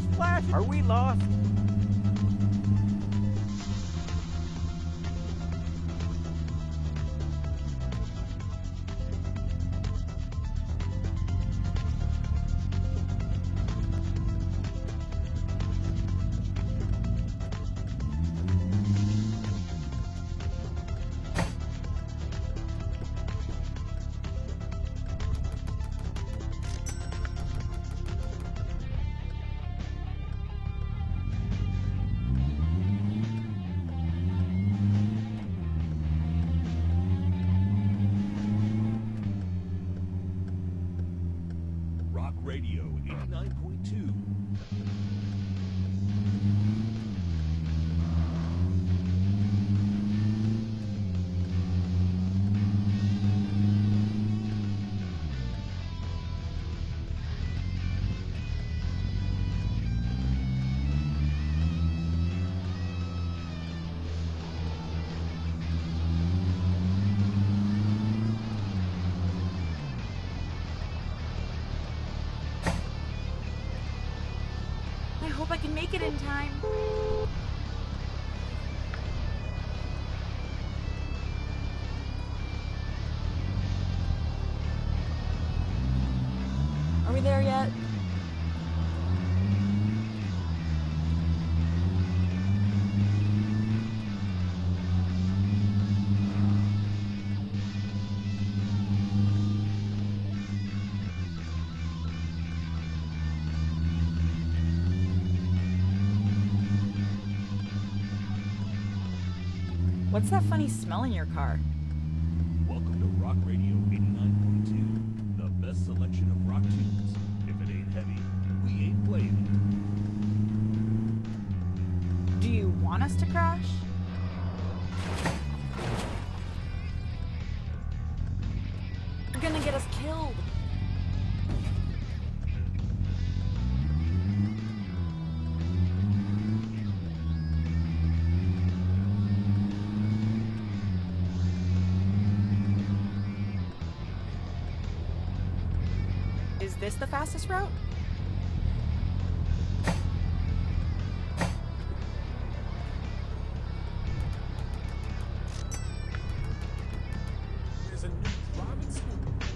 What's flashing? Are we lost? Radio 89.2. I hope I can make it in time. Are we there yet? What's that funny smell in your car? Welcome to Rock Radio 89.2, the best selection of rock tunes. If it ain't heavy, we ain't playing it. Do you want us to crash? You're gonna get us killed. Is this the fastest route? There's a new driving school.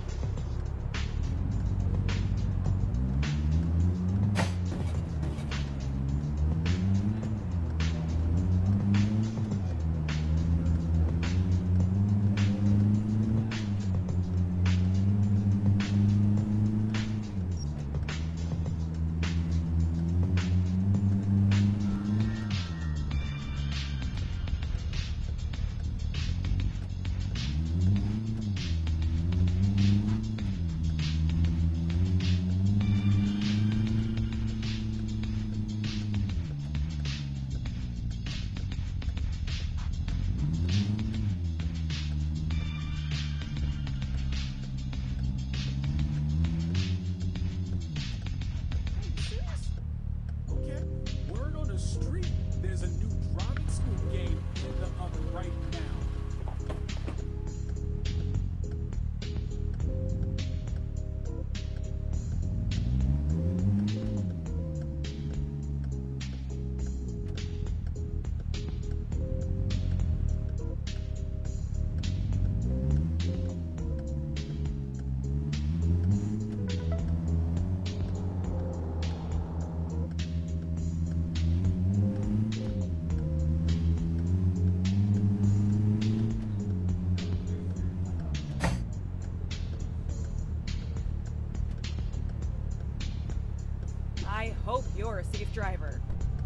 I hope you're a safe driver.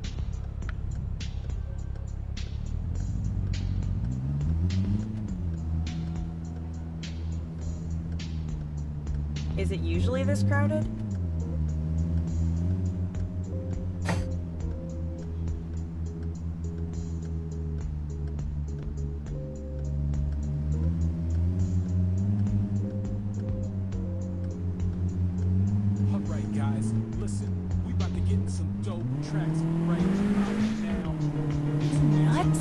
Is it usually this crowded? Alright guys, listen, we about to get in some dope tracks right now. Nuts?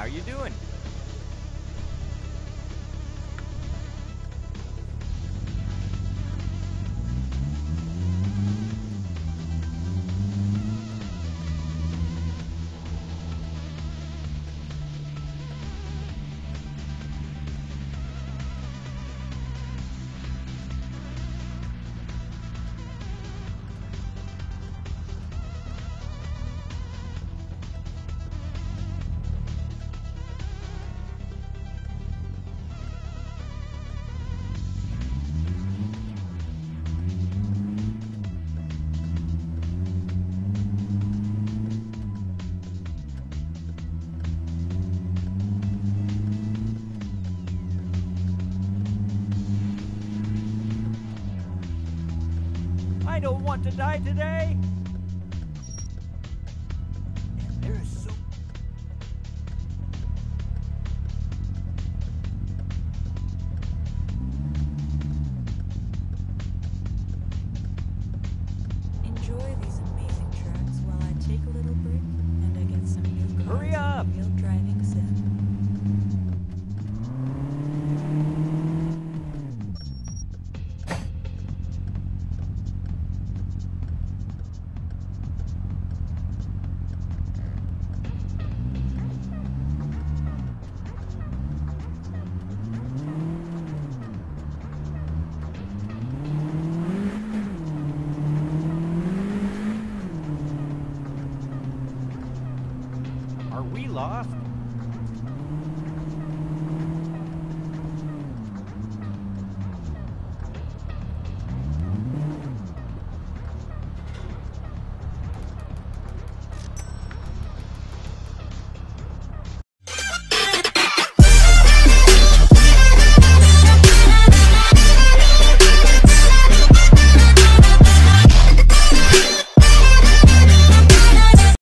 How you doing? I don't want to die today. And there is so... Enjoy these amazing tracks while I take a little break and I get some new cars Hurry up! and real driving sim. Are we lost?